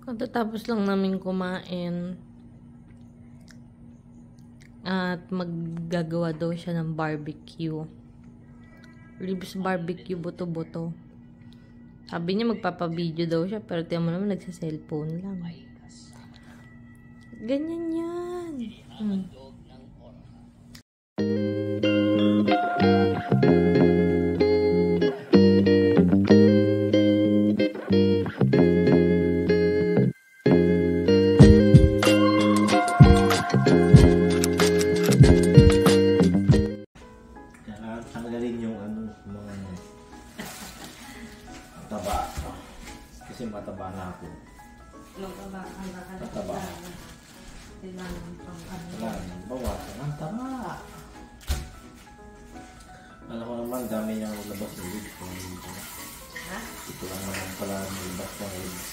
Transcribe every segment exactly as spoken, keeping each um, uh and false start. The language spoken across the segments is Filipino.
Katatapos lang namin kumain at maggagawa daw siya ng barbecue. Ribs barbecue, buto-buto. Sabi niya magpapa-video daw siya, pero tiyan mo naman nagsa-cellphone lang. Ganyan yan. Hmm. Tanggalin yung ano, mga taba. Kasi mataba na ako. Mataba, mataba. Kailangan pang ano. Kailangan, bawasan ang taba. Alam ko naman, dami niyang labas ng ribs. Ha? Ito lang naman pala nilabas ng ribs.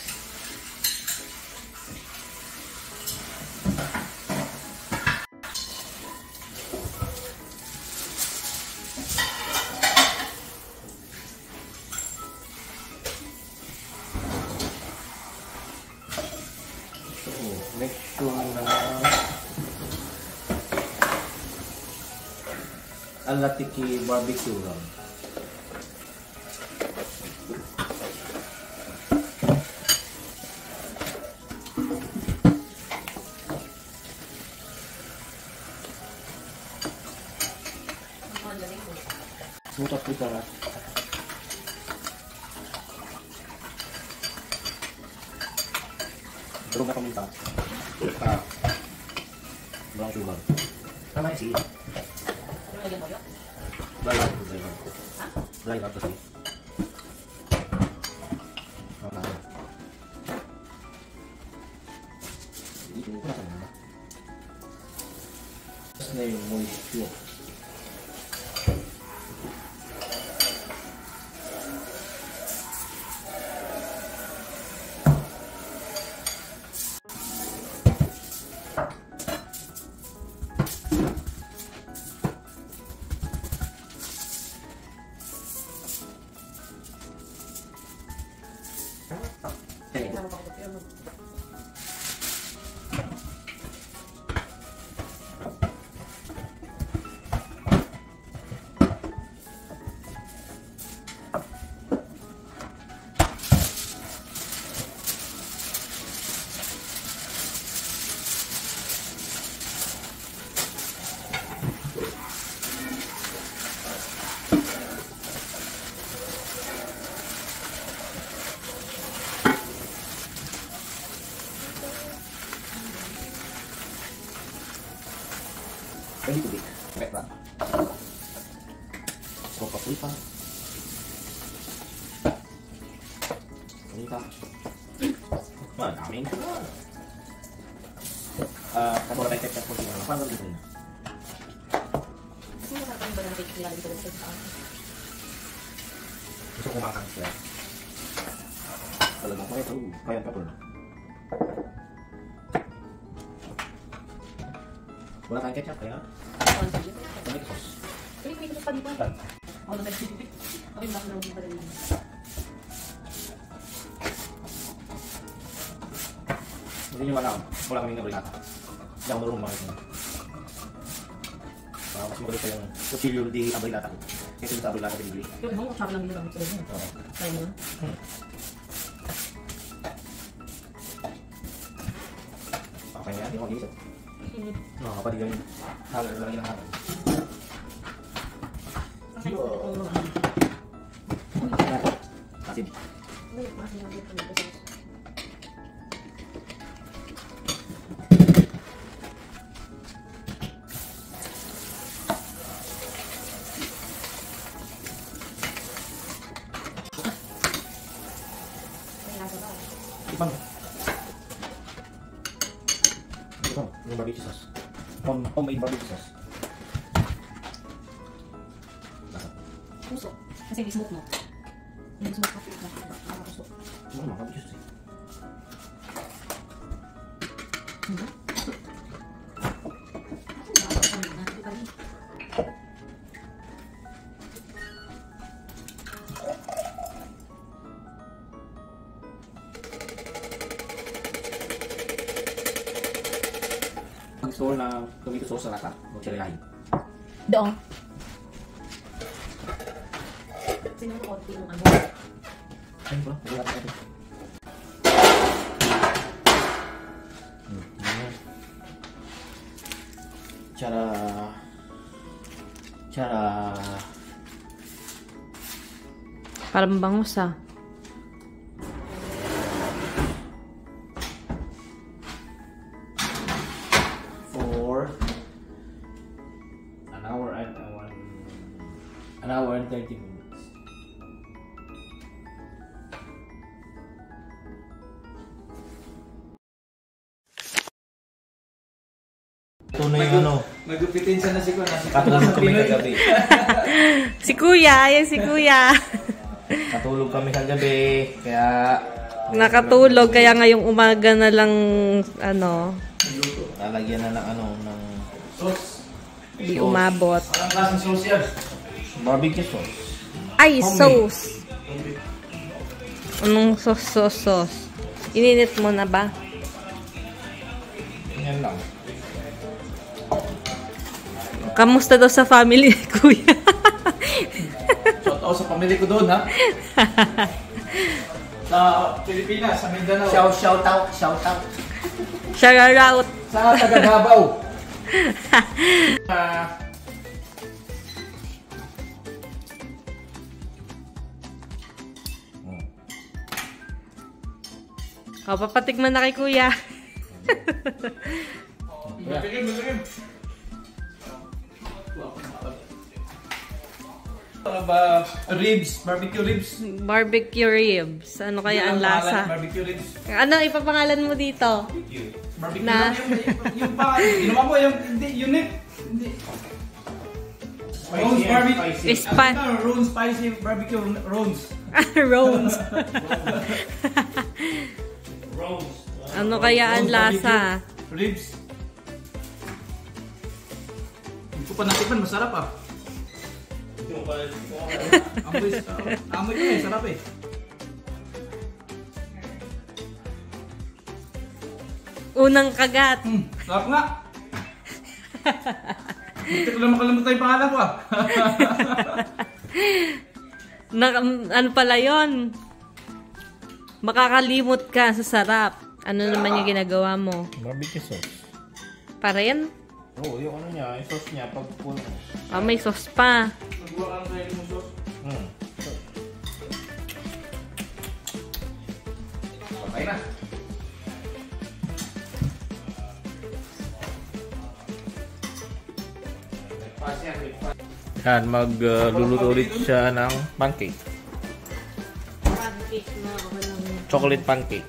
Make sure na alatiki barbecue lang. Sutat kita lah. Belum nak minta. Ah, belum coba. Sama sih. Belum, belum. Belum apa sih? Mana? Ini apa namanya? Snail moisture. Ini tuh baik lah. Sopa pulpa. Ini kan. Wah, kami ini. Ah, kalau ada kecap pun tidak apa lagi ini. Ini akan berarti kira gitu kan. Besok mau makan ya. Kalau mau itu kayak apa pun. Wala kang ketchup kaya? Tomato sauce. Uy, may ketchup pa dito. Ako na ketchup. Ako yung background pa rin. Hindi nyo alam. Wala kaming nabali nata. Hindi ako marunong mga ito. Uh, mas magalit pa yung kutsilyo di abay lata ko. Kasi dito abay lata binibili. Yung hong, tsaka lang nila sa inyo. Oo. Kaya mo na? Hmm. Okay nga, hindi ako mag-iisip. No, kapag yung hagal lang yung hagal. Asin. Ipang. Ito, yung barbecue sauce. Home, homemade barbecue sauce. Puso. Kasi hindi smoke mo. Hindi smoke mo. Puso. Ano naman, barbecue sauce eh. Hmm? store na tomato sauce sa lata. Mozzarella. Doon. Sino yung konti yung ano? Ayun ba? Wala pa ito. Cara... Cara... Parang bangus ah. For... An hour and... Uh, one, an hour and thirty minutes. Ito na yung ano. Magupitin siya na si Kuya. Katulog kami kagabi. Si Kuya, yan si Kuya. Katulog kami kagabi. Kaya... Nakatulog, kaya ngayong umaga na lang, ano, lalagyan na ng ano, ng... Sauce. di umabot. Parang klaseng sauce yan. Barbecue sauce. Ay, Homemade. sauce. Anong sauce, sauce, sauce? Ininit mo na ba? Yan lang. Kamusta daw sa family ni Kuya? Shout out sa pamilya ko doon, ha? Sa Pilipinas, sa Mindanao. Shout, shout out, shout out. Shout out. Sa taga Davao. Ah, O, papatikman na kay Kuya. Matigim, matigim. Ano ba? Ribs, barbecue ribs. Barbecue ribs. Ano kaya ang lasa? Barbecue ribs. Ano ipapangalan mo dito? Barbecue Na- lang yung, yung, yung pa, ginawa mo yung, hindi, unique. Hindi. Rones barbecue. Spa- Ano, Rones spicy barbecue, Rones. Rones. Rose. Ano kaya ang Rones lasa? barbecue Ribs. Hindi ko pa natikman, masarap ah. Amoy, uh, amoy ko eh, sarap eh. Unang kagat. Hmm, sarap nga. Hindi ko lang makalimutan yung pangalan ko ah. Na, ano pala yun? Makakalimot ka sa sarap. Ano naman yung ginagawa mo? Barbecue sauce. Para yan? Oo, oh, yung ano niya, yung sauce niya, pag puno. Ah, may sauce pa. Nagawa ka ng sarili mong sauce. Hmm. Okay na. Yan, magluluto uh, ulit siya ng pancake. Pancake na Chocolate pancake.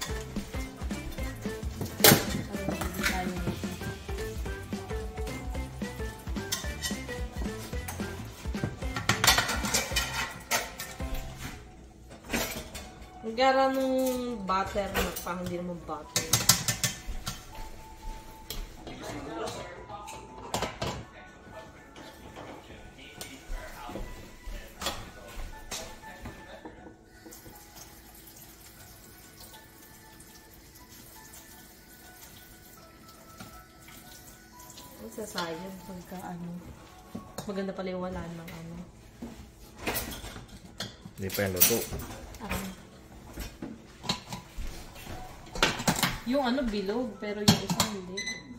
Ang gara nung butter na pang hindi naman butter. Ang sasayang pagka ano. Maganda pala yung wala ng ano. Hindi pa yung luto. Ah. Yung ano bilog, pero yung isa hindi.